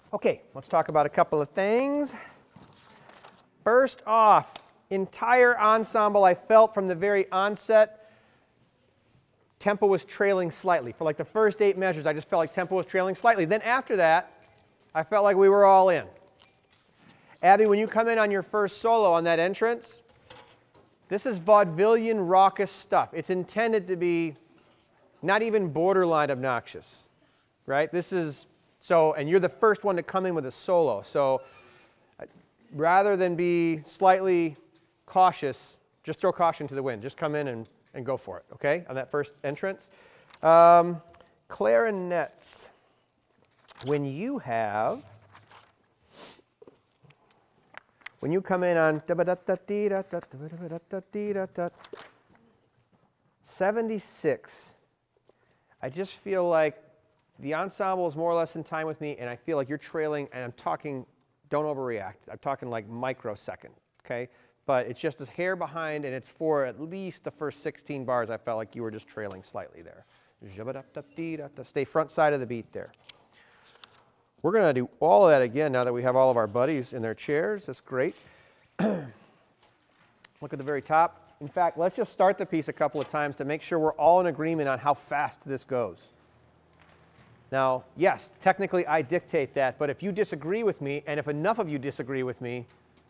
Okay, let's talk about a couple of things. First off, entire ensemble, I felt from the very onset, tempo was trailing slightly. For like the first 8 measures, I just felt like tempo was trailing slightly. Then after that, I felt like we were all in. Abby, when you come in on your first solo on that entrance, this is vaudevillian, raucous stuff. It's intended to be not even borderline obnoxious, right? This is, so, and you're the first one to come in with a solo. So rather than be slightly cautious, just throw caution to the wind. Just come in and go for it, okay, on that first entrance. Clarinets. When you come in on 76, I just feel like the ensemble is more or less in time with me, and I feel like you're trailing, and I'm talking, don't overreact. I'm talking like microsecond, okay? But it's just this hair behind, and it's for at least the first 16 bars, I felt like you were just trailing slightly there. Stay front side of the beat there. We're going to do all of that again now that we have all of our buddies in their chairs. That's great. Look at the very top. In fact, let's just start the piece a couple of times to make sure we're all in agreement on how fast this goes. Now, yes, technically I dictate that, but if you disagree with me, and if enough of you disagree with me,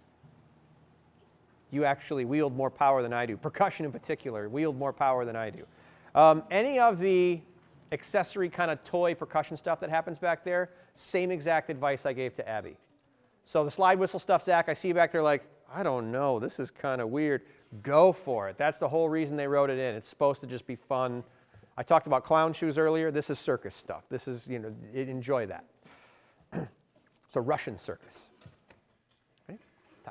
you actually wield more power than I do. Percussion in particular, wield more power than I do. Any of the accessory kind of toy percussion stuff that happens back there, same exact advice I gave to Abby. So the slide whistle stuff, Zach, I see you back there like, I don't know, this is kind of weird. Go for it. That's the whole reason they wrote it in. It's supposed to just be fun. I talked about clown shoes earlier. This is circus stuff. This is, you know, enjoy that. It's a Russian circus. Okay? Top.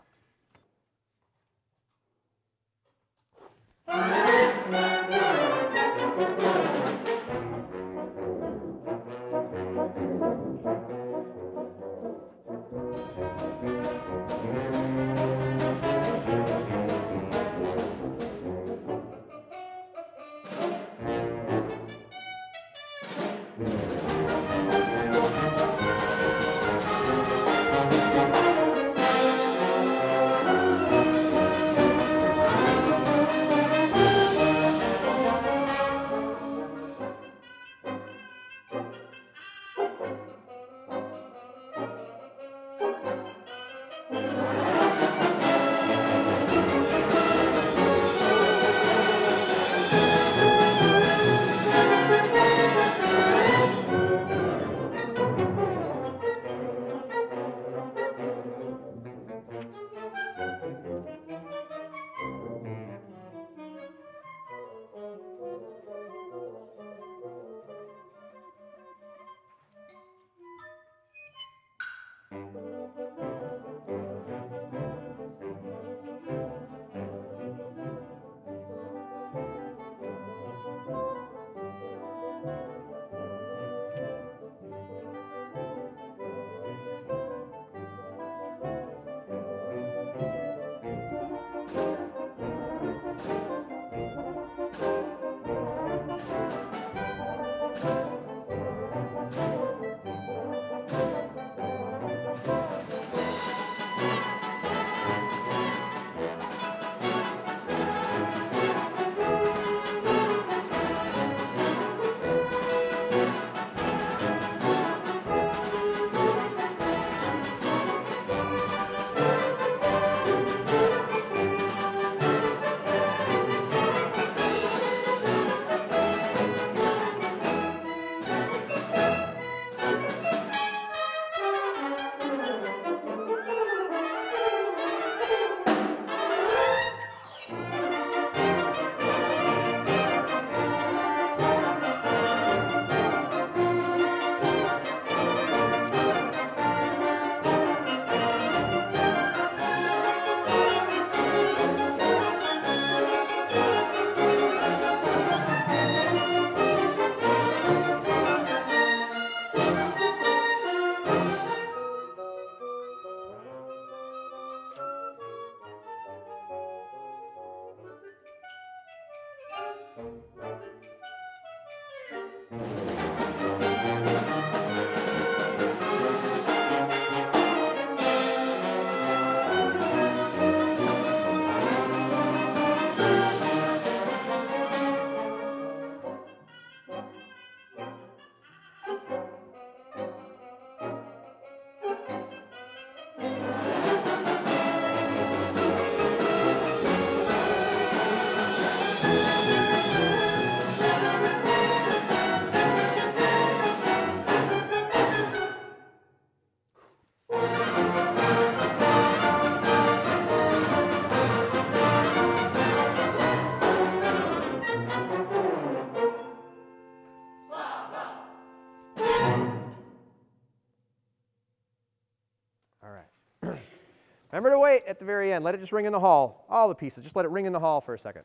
Remember to wait at the very end. Let it just ring in the hall. All the pieces. Just let it ring in the hall for a second.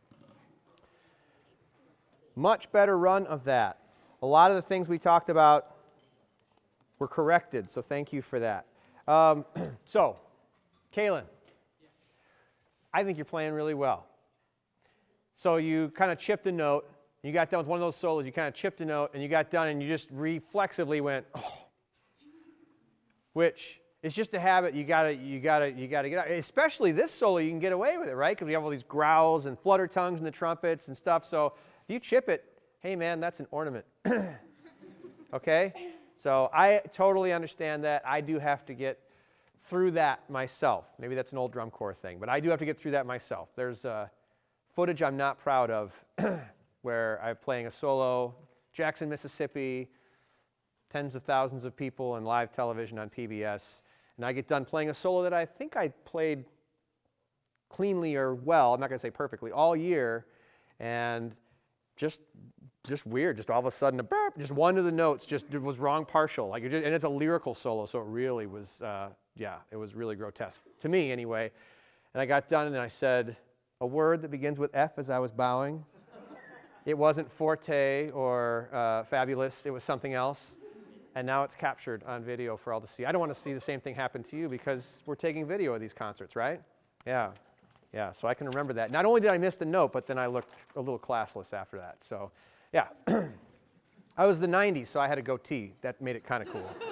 Much better run of that. A lot of the things we talked about were corrected, so thank you for that. So, Kalen, I think you're playing really well. So you kind of chipped a note. You got done with one of those solos. You kind of chipped a note, and you got done, and you just reflexively went, oh. Which is just a habit you gotta get out. Especially this solo, you can get away with it, right? Because we have all these growls and flutter tongues and the trumpets and stuff. So if you chip it, hey man, that's an ornament. Okay? So I totally understand that. I do have to get through that myself. Maybe that's an old drum corps thing, but I do have to get through that myself. There's footage I'm not proud of where I'm playing a solo, Jackson, Mississippi, tens of thousands of people on live television on PBS, and I get done playing a solo that I think I played cleanly or well, I'm not going to say perfectly, all year, and just weird, just all of a sudden a burp, just one of the notes just was wrong partial, like and it's a lyrical solo, so it really was, yeah, it was really grotesque, to me anyway. And I got done and I said a word that begins with F as I was bowing. It wasn't forte or fabulous, it was something else. And now it's captured on video for all to see. I don't want to see the same thing happen to you because we're taking video of these concerts, right? Yeah. Yeah, so I can remember that. Not only did I miss the note, but then I looked a little classless after that. So, yeah. I was the 90s, so I had a goatee. That made it kind of cool.